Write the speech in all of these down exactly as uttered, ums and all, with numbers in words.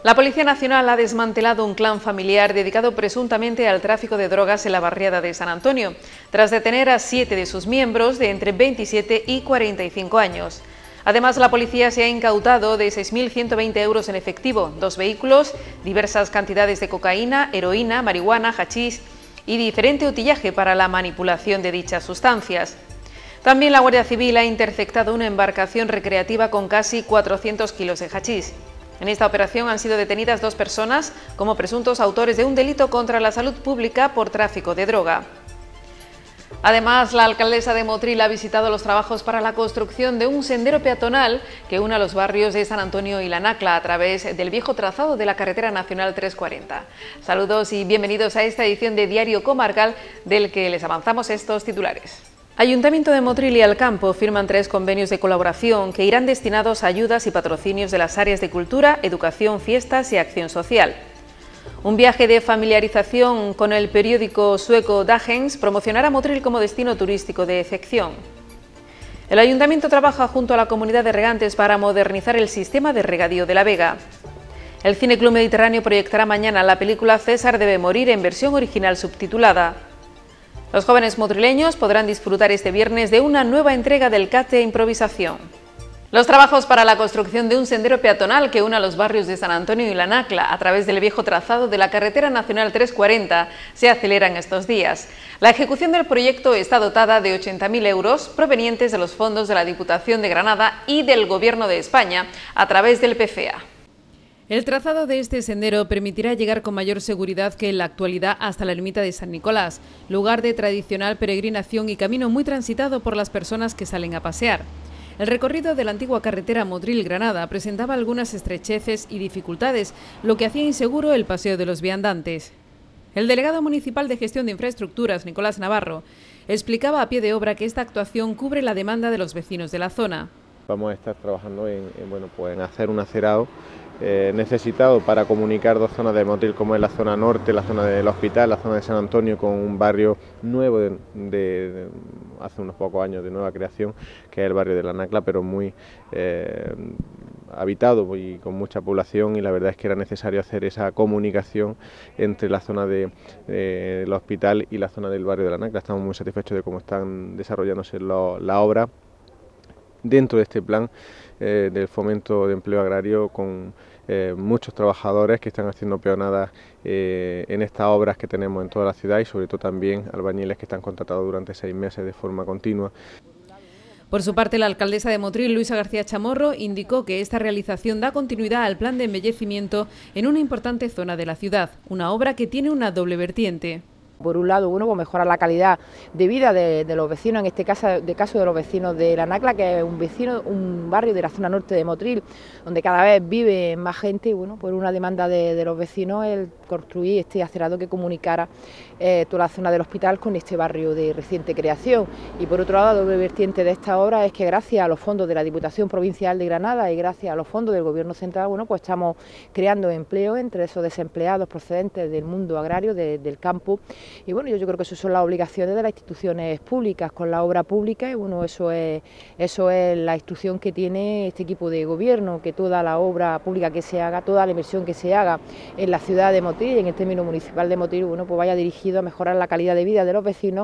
La Policía Nacional ha desmantelado un clan familiar dedicado presuntamente al tráfico de drogas en la barriada de San Antonio, tras detener a siete de sus miembros de entre veintisiete y cuarenta y cinco años. Además, la policía se ha incautado de seis mil ciento veinte euros en efectivo, dos vehículos, diversas cantidades de cocaína, heroína, marihuana, hachís y diferente utillaje para la manipulación de dichas sustancias. También la Guardia Civil ha interceptado una embarcación recreativa con casi cuatrocientos kilos de hachís. En esta operación han sido detenidas dos personas como presuntos autores de un delito contra la salud pública por tráfico de droga. Además, la alcaldesa de Motril ha visitado los trabajos para la construcción de un sendero peatonal que une a los barrios de San Antonio y La Nacla a través del viejo trazado de la carretera nacional trescientos cuarenta. Saludos y bienvenidos a esta edición de Diario Comarcal, del que les avanzamos estos titulares. Ayuntamiento de Motril y Alcampo firman tres convenios de colaboración que irán destinados a ayudas y patrocinios de las áreas de cultura, educación, fiestas y acción social. Un viaje de familiarización con el periódico sueco Dagens promocionará Motril como destino turístico de excepción. El Ayuntamiento trabaja junto a la comunidad de regantes para modernizar el sistema de regadío de La Vega. El Cine Club Mediterráneo proyectará mañana la película César debe morir en versión original subtitulada. Los jóvenes motrileños podrán disfrutar este viernes de una nueva entrega del C A T E Improvisación. Los trabajos para la construcción de un sendero peatonal que una los barrios de San Antonio y La Nacla a través del viejo trazado de la carretera nacional trescientos cuarenta se aceleran estos días. La ejecución del proyecto está dotada de ochenta mil euros provenientes de los fondos de la Diputación de Granada y del Gobierno de España a través del P F E A. El trazado de este sendero permitirá llegar con mayor seguridad que en la actualidad hasta la ermita de San Nicolás, lugar de tradicional peregrinación y camino muy transitado por las personas que salen a pasear. El recorrido de la antigua carretera Motril-Granada presentaba algunas estrecheces y dificultades, lo que hacía inseguro el paseo de los viandantes. El delegado municipal de Gestión de Infraestructuras, Nicolás Navarro, explicaba a pie de obra que esta actuación cubre la demanda de los vecinos de la zona. Vamos a estar trabajando en, en, bueno, pues en hacer un acerado Eh, necesitado para comunicar dos zonas de Motril, como es la zona norte, la zona del hospital, la zona de San Antonio, con un barrio nuevo de, de, de hace unos pocos años de nueva creación, que es el barrio de La Nacla, pero muy eh, habitado y con mucha población, y la verdad es que era necesario hacer esa comunicación entre la zona del de, de hospital y la zona del barrio de La Nacla. Estamos muy satisfechos de cómo están desarrollándose lo, la obra dentro de este plan eh, del fomento de empleo agrario, con eh, muchos trabajadores que están haciendo peonadas eh, en estas obras que tenemos en toda la ciudad, y sobre todo también albañiles que están contratados durante seis meses de forma continua. Por su parte, la alcaldesa de Motril, Luisa García Chamorro, indicó que esta realización da continuidad al plan de embellecimiento en una importante zona de la ciudad, una obra que tiene una doble vertiente. Por un lado, uno, pues mejorar la calidad de vida de, de los vecinos, en este caso de, caso de los vecinos de La Nacla, que es un vecino, un barrio de la zona norte de Motril, donde cada vez vive más gente, y bueno, por una demanda de, de los vecinos el construir este acerado que comunicara eh, toda la zona del hospital con este barrio de reciente creación. Y por otro lado, la doble vertiente de esta obra es que gracias a los fondos de la Diputación Provincial de Granada y gracias a los fondos del Gobierno Central, bueno, pues estamos creando empleo entre esos desempleados procedentes del mundo agrario, de, del campo. Y bueno, yo, yo creo que eso son las obligaciones de las instituciones públicas con la obra pública, y bueno, eso es, eso es la instrucción que tiene este equipo de gobierno, que toda la obra pública que se haga, toda la inversión que se haga en la ciudad de Motril, en el término municipal de Motril, bueno, pues vaya dirigido a mejorar la calidad de vida de los vecinos.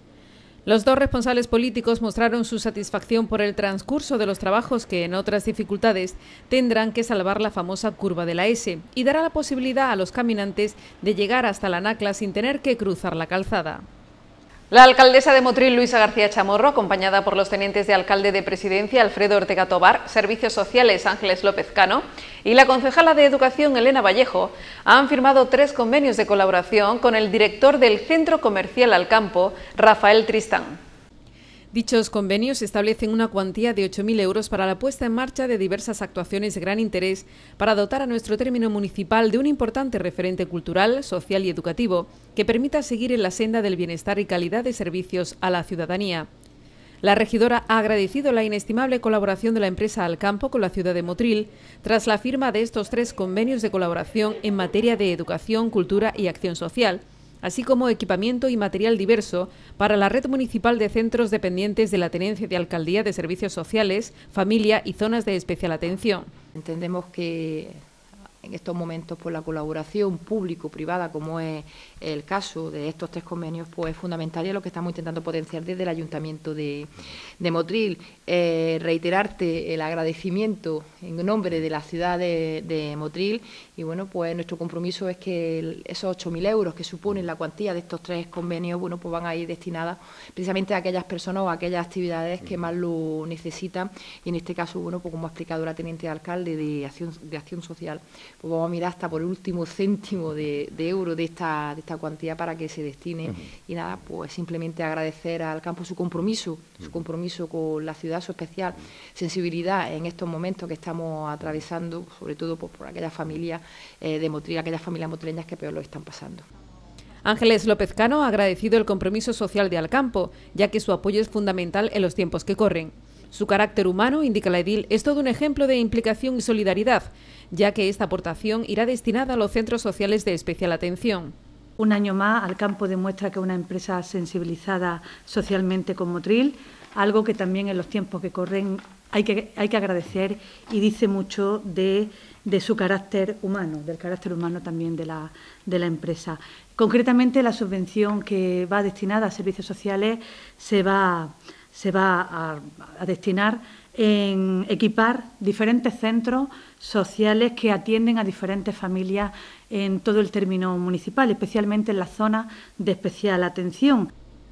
Los dos responsables políticos mostraron su satisfacción por el transcurso de los trabajos que, en otras dificultades, tendrán que salvar la famosa curva de la S y dará la posibilidad a los caminantes de llegar hasta La Nacla sin tener que cruzar la calzada. La alcaldesa de Motril, Luisa García Chamorro, acompañada por los tenientes de alcalde de Presidencia, Alfredo Ortega Tobar, Servicios Sociales, Ángeles López Cano, y la concejala de Educación, Elena Vallejo, han firmado tres convenios de colaboración con el director del Centro Comercial Alcampo, Rafael Tristán. Dichos convenios establecen una cuantía de ocho mil euros para la puesta en marcha de diversas actuaciones de gran interés para dotar a nuestro término municipal de un importante referente cultural, social y educativo que permita seguir en la senda del bienestar y calidad de servicios a la ciudadanía. La regidora ha agradecido la inestimable colaboración de la empresa Alcampo con la ciudad de Motril tras la firma de estos tres convenios de colaboración en materia de educación, cultura y acción social, así como equipamiento y material diverso para la red municipal de centros dependientes de la Tenencia de Alcaldía de Servicios Sociales, Familia y Zonas de Especial Atención. Entendemos que en estos momentos pues la colaboración público-privada, como es el caso de estos tres convenios, pues es fundamental y es lo que estamos intentando potenciar desde el Ayuntamiento de, de Motril. Eh, reiterarte el agradecimiento en nombre de la ciudad de, de Motril y bueno, pues nuestro compromiso es que el, esos ocho mil euros que suponen la cuantía de estos tres convenios, bueno, pues van a ir destinadas precisamente a aquellas personas o a aquellas actividades que más lo necesitan y en este caso, bueno, pues como ha explicado la teniente alcalde de Acción, de Acción Social, pues vamos a mirar hasta por el último céntimo de, de euro de esta, de esta cuantía para que se destine. Uh-huh. Y nada, pues simplemente agradecer al campo su compromiso, uh-huh. su compromiso con la ciudad, su especial sensibilidad en estos momentos que estamos atravesando, sobre todo pues, por aquellas familias eh, de Motril, aquellas familias motrileñas que peor lo están pasando. Ángeles López Cano ha agradecido el compromiso social de Alcampo, ya que su apoyo es fundamental en los tiempos que corren. Su carácter humano, indica la edil, es todo un ejemplo de implicación y solidaridad, ya que esta aportación irá destinada a los centros sociales de especial atención. Un año más, Alcampo demuestra que es una empresa sensibilizada socialmente con Motril, algo que también en los tiempos que corren hay que, hay que agradecer y dice mucho de, de su carácter humano, del carácter humano también de la, de la empresa. Concretamente, la subvención que va destinada a servicios sociales se va, se va a, a destinar en equipar diferentes centros sociales que atienden a diferentes familias en todo el término municipal, especialmente en las zonas de especial atención.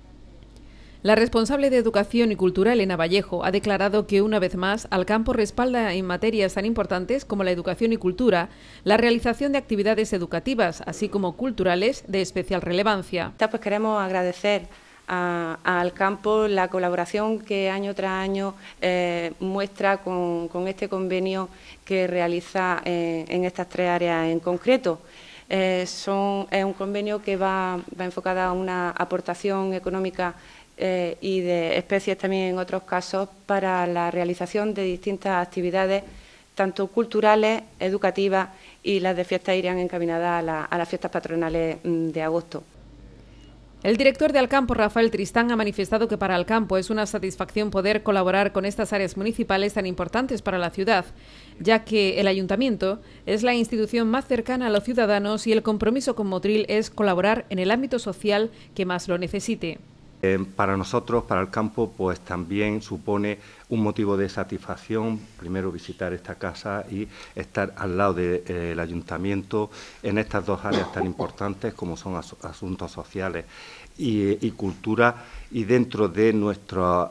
La responsable de Educación y Cultura, Elena Vallejo, ha declarado que una vez más Alcampo respalda en materias tan importantes como la educación y cultura la realización de actividades educativas, así como culturales de especial relevancia. Pues queremos agradecer a, a Alcampo la colaboración que año tras año eh, muestra con, con este convenio que realiza eh, en estas tres áreas en concreto. Eh, son, es un convenio que va, va enfocado a una aportación económica Eh, y de especies también en otros casos para la realización de distintas actividades, tanto culturales, educativas y las de fiestas irían encaminadas a, la, a las fiestas patronales de agosto. El director de Alcampo, Rafael Tristán, ha manifestado que para Alcampo es una satisfacción poder colaborar con estas áreas municipales tan importantes para la ciudad, ya que el Ayuntamiento es la institución más cercana a los ciudadanos y el compromiso con Motril es colaborar en el ámbito social que más lo necesite. Eh, para nosotros, para Alcampo, pues también supone un motivo de satisfacción, primero visitar esta casa y estar al lado del de, eh, Ayuntamiento en estas dos áreas tan importantes como son as asuntos sociales y, y cultura, y dentro de nuestra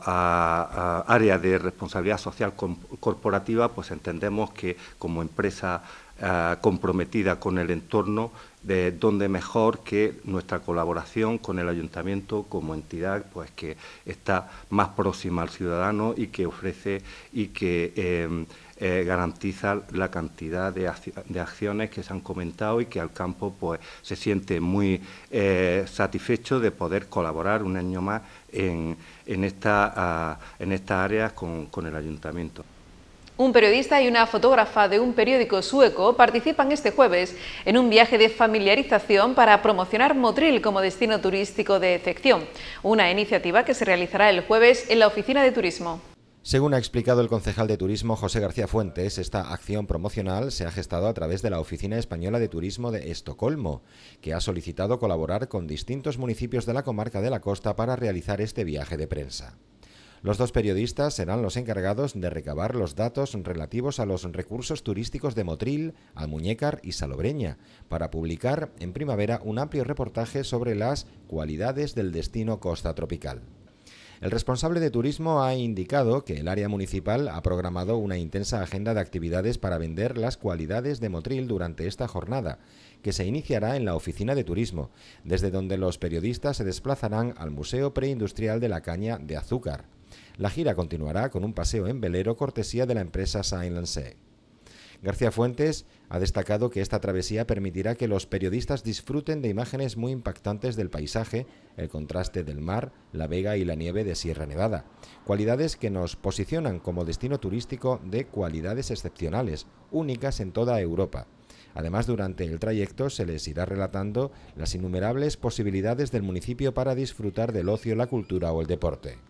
a, a, área de responsabilidad social corporativa, pues entendemos que como empresa Uh, comprometida con el entorno, de donde mejor que nuestra colaboración con el Ayuntamiento como entidad, pues que está más próxima al ciudadano y que ofrece y que eh, eh, garantiza la cantidad de, de acciones que se han comentado y que Alcampo pues se siente muy eh, satisfecho de poder colaborar un año más en, en esta uh, en estas áreas con, con el Ayuntamiento. Un periodista y una fotógrafa de un periódico sueco participan este jueves en un viaje de familiarización para promocionar Motril como destino turístico de excepción, una iniciativa que se realizará el jueves en la Oficina de Turismo. Según ha explicado el concejal de Turismo José García Fuentes, esta acción promocional se ha gestado a través de la Oficina Española de Turismo de Estocolmo, que ha solicitado colaborar con distintos municipios de la comarca de la costa para realizar este viaje de prensa. Los dos periodistas serán los encargados de recabar los datos relativos a los recursos turísticos de Motril, Almuñécar y Salobreña, para publicar en primavera un amplio reportaje sobre las cualidades del destino costa tropical. El responsable de turismo ha indicado que el área municipal ha programado una intensa agenda de actividades para vender las cualidades de Motril durante esta jornada, que se iniciará en la Oficina de Turismo, desde donde los periodistas se desplazarán al Museo Preindustrial de la Caña de Azúcar. La gira continuará con un paseo en velero cortesía de la empresa Silent Sea. García Fuentes ha destacado que esta travesía permitirá que los periodistas disfruten de imágenes muy impactantes del paisaje, el contraste del mar, la vega y la nieve de Sierra Nevada, cualidades que nos posicionan como destino turístico de cualidades excepcionales, únicas en toda Europa. Además, durante el trayecto se les irá relatando las innumerables posibilidades del municipio para disfrutar del ocio, la cultura o el deporte.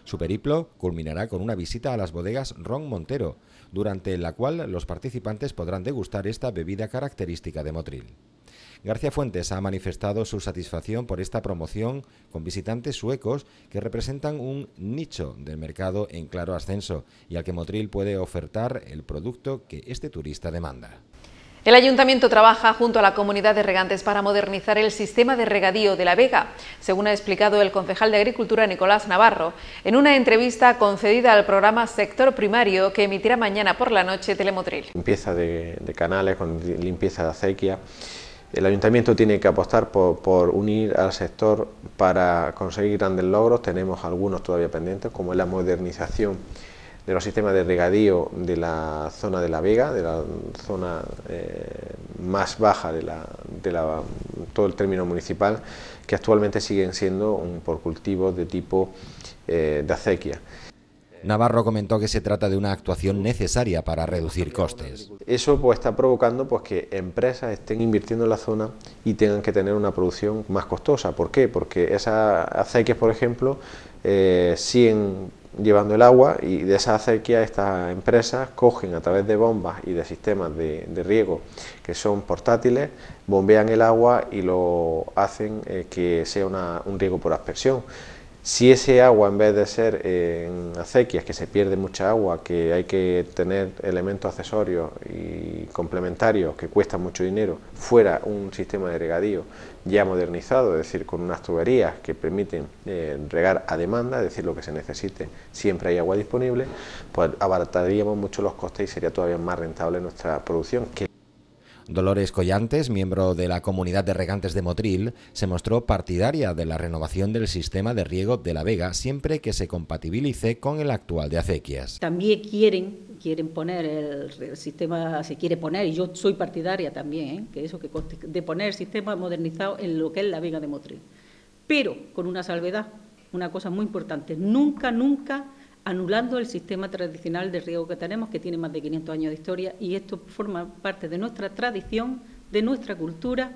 Su periplo culminará con una visita a las bodegas Ron Montero, durante la cual los participantes podrán degustar esta bebida característica de Motril. García Fuentes ha manifestado su satisfacción por esta promoción con visitantes suecos que representan un nicho del mercado en claro ascenso y al que Motril puede ofertar el producto que este turista demanda. El Ayuntamiento trabaja junto a la comunidad de regantes para modernizar el sistema de regadío de La Vega, según ha explicado el concejal de Agricultura Nicolás Navarro, en una entrevista concedida al programa Sector Primario que emitirá mañana por la noche Telemotril. Limpieza de, de canales, con limpieza de acequia. El Ayuntamiento tiene que apostar por, por unir al sector para conseguir grandes logros. Tenemos algunos todavía pendientes, como es la modernización de los sistemas de regadío de la zona de La Vega, de la zona eh, más baja de, la, de la, todo el término municipal, que actualmente siguen siendo un, por cultivos de tipo eh, de acequia. Navarro comentó que se trata de una actuación necesaria para reducir costes. Eso pues está provocando pues, que empresas estén invirtiendo en la zona y tengan que tener una producción más costosa. ¿Por qué? Porque esas acequias, por ejemplo, eh, siguen llevando el agua y de esa acequia estas empresas cogen a través de bombas y de sistemas de, de riego que son portátiles, bombean el agua y lo hacen eh, que sea una, un riego por aspersión. Si ese agua, en vez de ser eh, en acequias, que se pierde mucha agua, que hay que tener elementos accesorios y complementarios que cuestan mucho dinero, fuera un sistema de regadío ya modernizado, es decir, con unas tuberías que permiten eh, regar a demanda, es decir, lo que se necesite, siempre hay agua disponible, pues abarataríamos mucho los costes y sería todavía más rentable nuestra producción. Que Dolores Collantes, miembro de la comunidad de regantes de Motril, se mostró partidaria de la renovación del sistema de riego de La Vega siempre que se compatibilice con el actual de acequias. También quieren, quieren poner el, el sistema, se quiere poner, y yo soy partidaria también, ¿eh? que eso que de poner el sistema modernizado en lo que es La Vega de Motril, pero con una salvedad, una cosa muy importante, nunca, nunca anulando el sistema tradicional de riego que tenemos, que tiene más de quinientos años de historia, y esto forma parte de nuestra tradición, de nuestra cultura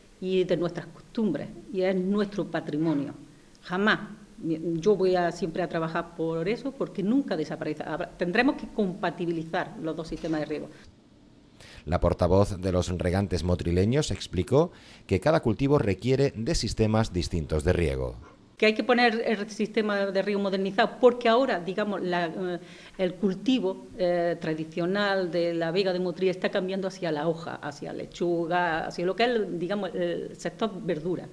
y de nuestras costumbres, y es nuestro patrimonio. Jamás, yo voy a, siempre a trabajar por eso, porque nunca desaparece. Tendremos que compatibilizar los dos sistemas de riego. La portavoz de los regantes motrileños explicó que cada cultivo requiere de sistemas distintos de riego. Que hay que poner el sistema de riego modernizado, porque ahora, digamos, la, eh, el cultivo eh, tradicional de La Vega de Motril está cambiando hacia la hoja, hacia lechuga, hacia lo que es, digamos, el sector verdura,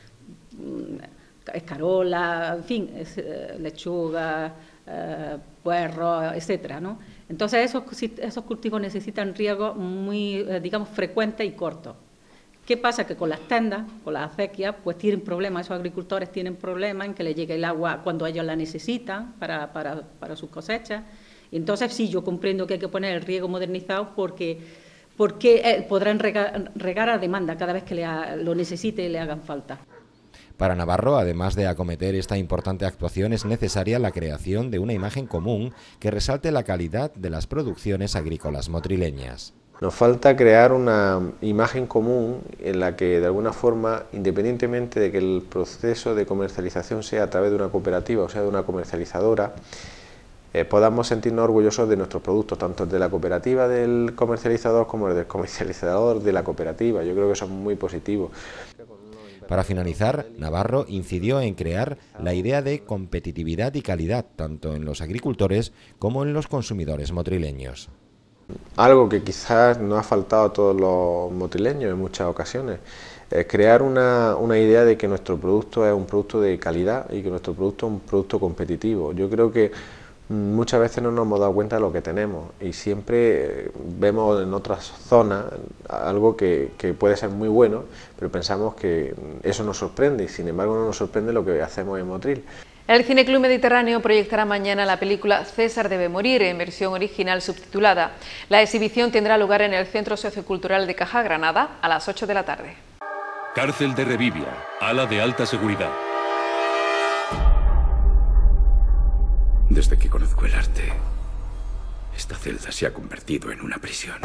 escarola, en fin, es, eh, lechuga, eh, puerro, etcétera, ¿no? Entonces, esos, esos cultivos necesitan riego muy, eh, digamos, frecuente y corto. ¿Qué pasa? Que con las tendas, con las acequias, pues tienen problemas, esos agricultores tienen problemas en que les llegue el agua cuando ellos la necesitan para, para, para sus cosechas. Y entonces sí, yo comprendo que hay que poner el riego modernizado porque, porque eh, podrán regar, regar a demanda cada vez que le ha, lo necesite y le hagan falta. Para Navarro, además de acometer esta importante actuación, es necesaria la creación de una imagen común que resalte la calidad de las producciones agrícolas motrileñas. Nos falta crear una imagen común en la que, de alguna forma, independientemente de que el proceso de comercialización sea a través de una cooperativa o sea de una comercializadora, eh, podamos sentirnos orgullosos de nuestros productos, tanto de la cooperativa del comercializador como del comercializador de la cooperativa. Yo creo que eso es muy positivo. Para finalizar, Navarro incidió en crear la idea de competitividad y calidad, tanto en los agricultores como en los consumidores motrileños. Algo que quizás nos ha faltado a todos los motrileños en muchas ocasiones, es crear una, una idea de que nuestro producto es un producto de calidad y que nuestro producto es un producto competitivo. Yo creo que muchas veces no nos hemos dado cuenta de lo que tenemos y siempre vemos en otras zonas algo que, que puede ser muy bueno, pero pensamos que eso nos sorprende y sin embargo no nos sorprende lo que hacemos en Motril. El Cineclub Mediterráneo proyectará mañana la película César debe morir, en versión original subtitulada. La exhibición tendrá lugar en el Centro Sociocultural de Caja Granada a las ocho de la tarde. Cárcel de Revivia, ala de alta seguridad. Desde que conozco el arte, esta celda se ha convertido en una prisión.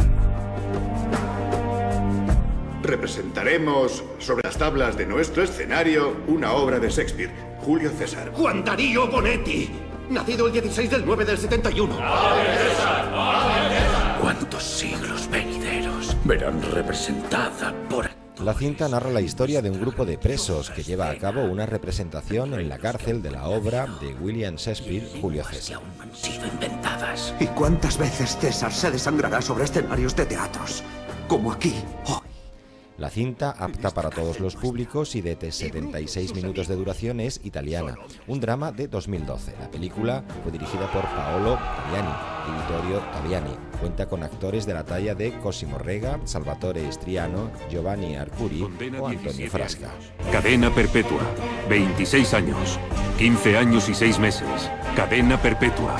Representaremos sobre las tablas de nuestro escenario una obra de Shakespeare, Julio César. Juan Darío Bonetti. nacido el dieciséis del nueve del setenta y uno. ¿Cuántos siglos venideros verán representada por aquí? La cinta narra la historia de un grupo de presos que lleva a cabo una representación en la cárcel de la obra de William Shakespeare, Julio César. Han sido inventadas. ¿Y cuántas veces César se desangrará sobre escenarios de teatros? Como aquí, hoy. La cinta, apta para todos los públicos y de setenta y seis minutos de duración, es italiana, un drama de dos mil doce. La película fue dirigida por Paolo Taviani y Vittorio Taviani. Cuenta con actores de la talla de Cosimo Rega, Salvatore Striano, Giovanni Arcuri o Antonio Frasca. Cadena perpetua. veintiséis años. quince años y seis meses. Cadena perpetua.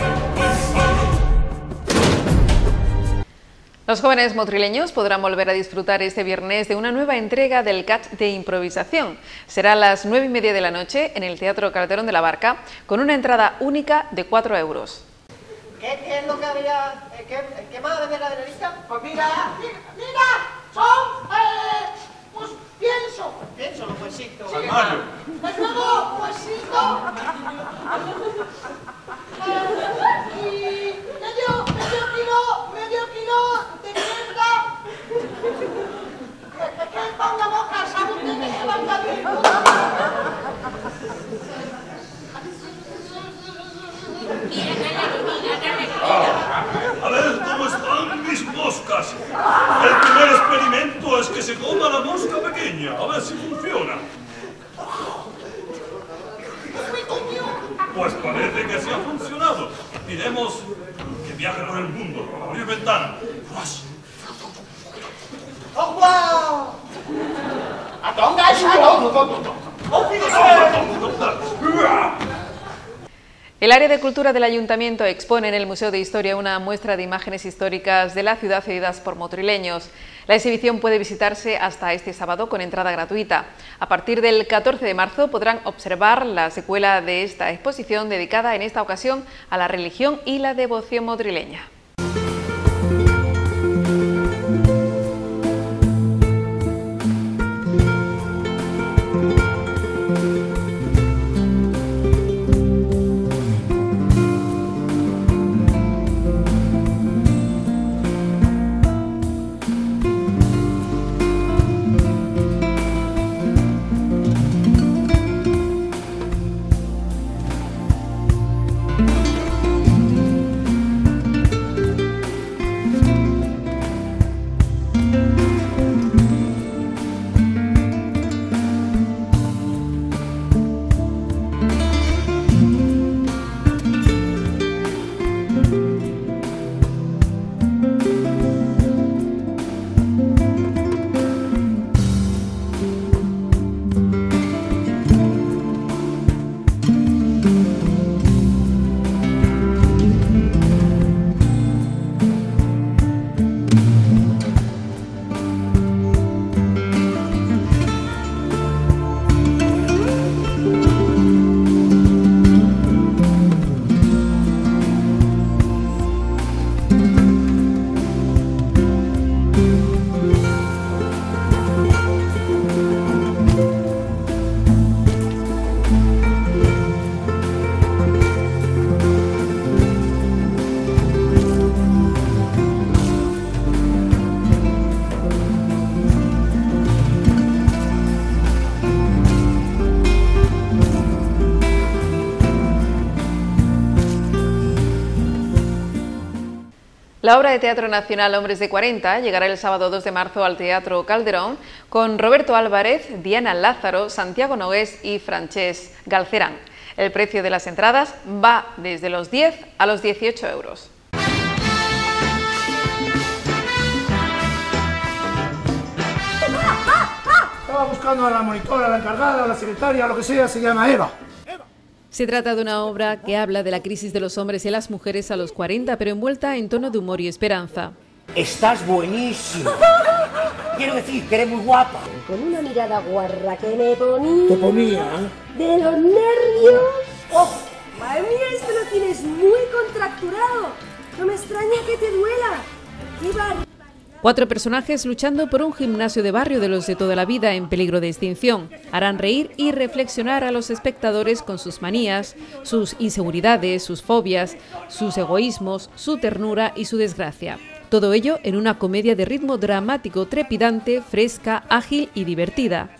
Los jóvenes motrileños podrán volver a disfrutar este viernes de una nueva entrega del Catch de improvisación. Será a las nueve y media de la noche en el Teatro Calderón de la Barca, con una entrada única de cuatro euros. ¿Qué, qué es lo que había? ¿Qué, qué más de la de la lista? Pues mira, mira, mira son, eh, pues pienso. Pienso, los huesitos. Sí, Mario. Pues luego, huesito. Y medio, medio kilo, medio kilo de mierda. Que, que para una boca, ¿sabe usted que se va a caer? A ver cómo están mis moscas. El primer experimento es que se coma la mosca pequeña, a ver si funciona. Pues parece que sí ha funcionado. Diremos que viaje por el mundo. Abrir ventana. ¡Oh, wow! ¡Atonga esa! El área de cultura del Ayuntamiento expone en el Museo de Historia una muestra de imágenes históricas de la ciudad cedidas por motrileños. La exhibición puede visitarse hasta este sábado con entrada gratuita. A partir del catorce de marzo podrán observar la secuela de esta exposición dedicada en esta ocasión a la religión y la devoción motrileña. La obra de teatro nacional Hombres de cuarenta llegará el sábado dos de marzo al Teatro Calderón con Roberto Álvarez, Diana Lázaro, Santiago Nogués y Francesc Galcerán. El precio de las entradas va desde los diez a los dieciocho euros. Estaba buscando a la monitora, a la encargada, a la secretaria, a lo que sea, se llama Eva. Se trata de una obra que habla de la crisis de los hombres y las mujeres a los cuarenta, pero envuelta en tono de humor y esperanza. Estás buenísima. Quiero decir que eres muy guapa. Con una mirada guarra que me ponía... ¿Te ponía? De los nervios. ¡Oh! Madre mía, esto lo tienes muy contracturado. No me extraña que te duela. ¡Qué barbaridad! Cuatro personajes luchando por un gimnasio de barrio de los de toda la vida en peligro de extinción. Harán reír y reflexionar a los espectadores con sus manías, sus inseguridades, sus fobias, sus egoísmos, su ternura y su desgracia. Todo ello en una comedia de ritmo dramático trepidante, fresca, ágil y divertida.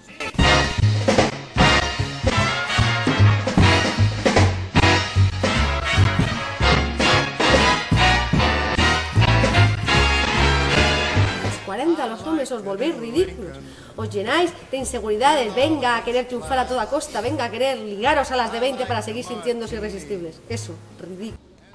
cuarenta los hombres os volvéis ridículos, os llenáis de inseguridades, venga a querer triunfar a toda costa, venga a querer ligaros a las de veinte para seguir sintiéndose irresistibles. Eso, ridículo.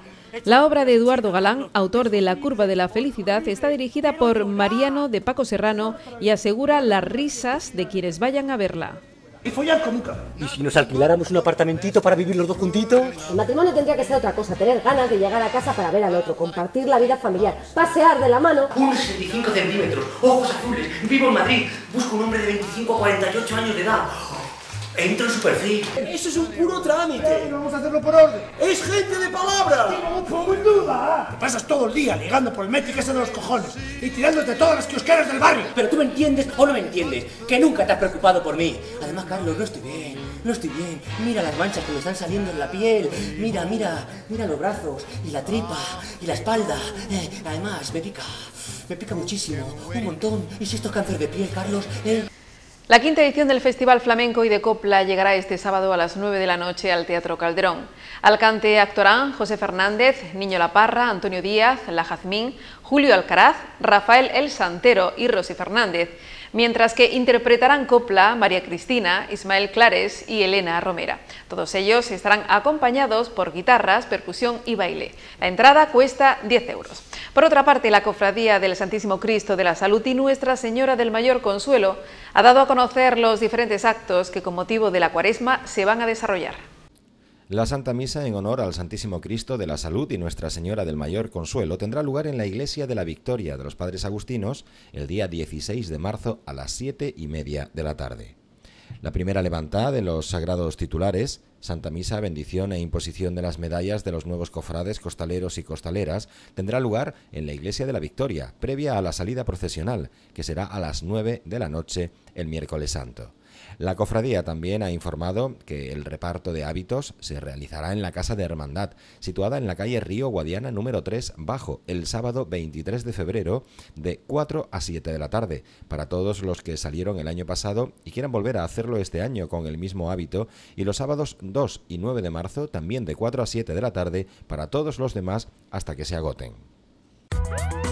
La obra de Eduardo Galán, autor de La curva de la felicidad, está dirigida por Mariano de Paco Serrano y asegura las risas de quienes vayan a verla. Y follar como nunca. ¿Y si nos alquiláramos un apartamentito para vivir los dos juntitos? El matrimonio tendría que ser otra cosa, tener ganas de llegar a casa para ver al otro, compartir la vida familiar, pasear de la mano. uno sesenta y cinco centímetros, ojos azules, vivo en Madrid, busco un hombre de veinticinco a cuarenta y ocho años de edad. Entro en su perfil. Eso es un puro trámite. No vamos a hacerlo por orden. Es gente de palabra. No pongo en duda. Te pasas todo el día ligando por el métrico ese de los cojones y tirándote todas las kiosqueras del barrio. Pero tú me entiendes o no me entiendes, que nunca te has preocupado por mí. Además, Carlos, no estoy bien, no estoy bien. Mira las manchas que me están saliendo en la piel. Mira, mira, mira los brazos y la tripa y la espalda. Eh, además, me pica, me pica muchísimo, un montón. ¿Y si esto es cáncer de piel, Carlos? Eh... La quinta edición del Festival Flamenco y de Copla llegará este sábado a las nueve de la noche al Teatro Calderón. Al cante actuarán José Fernández, Niño La Parra, Antonio Díaz, La Jazmín, Julio Alcaraz, Rafael El Santero y Rosy Fernández, mientras que interpretarán copla María Cristina, Ismael Clares y Elena Romera. Todos ellos estarán acompañados por guitarras, percusión y baile. La entrada cuesta diez euros. Por otra parte, la Cofradía del Santísimo Cristo de la Salud y Nuestra Señora del Mayor Consuelo ha dado a conocer los diferentes actos que con motivo de la Cuaresma se van a desarrollar. La Santa Misa en honor al Santísimo Cristo de la Salud y Nuestra Señora del Mayor Consuelo tendrá lugar en la Iglesia de la Victoria de los Padres Agustinos el día dieciséis de marzo a las siete y media de la tarde. La primera levantada de los sagrados titulares, Santa Misa, bendición e imposición de las medallas de los nuevos cofrades, costaleros y costaleras, tendrá lugar en la Iglesia de la Victoria, previa a la salida procesional, que será a las nueve de la noche el miércoles santo. La cofradía también ha informado que el reparto de hábitos se realizará en la Casa de Hermandad, situada en la calle Río Guadiana número tres Bajo, el sábado veintitrés de febrero de cuatro a siete de la tarde, para todos los que salieron el año pasado y quieran volver a hacerlo este año con el mismo hábito, y los sábados dos y nueve de marzo también de cuatro a siete de la tarde para todos los demás hasta que se agoten.